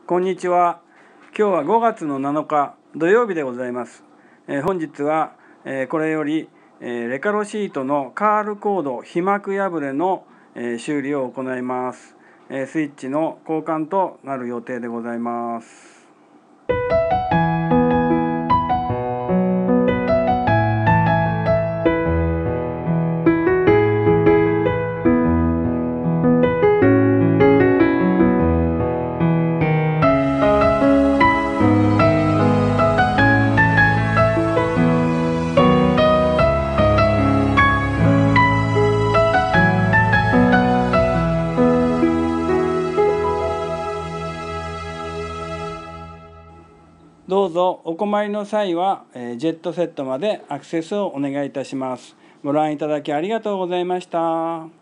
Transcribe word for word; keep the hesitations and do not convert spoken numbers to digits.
こんにちは。今日はごがつのなのか土曜日でございます。えー、本日は、えー、これより、えー、レカロシートのカールコード被膜破れの、えー、修理を行います。えー、スイッチの交換となる予定でございます。どうぞお困りの際はジェットセットまでアクセスをお願いいたします。ご覧いただきありがとうございました。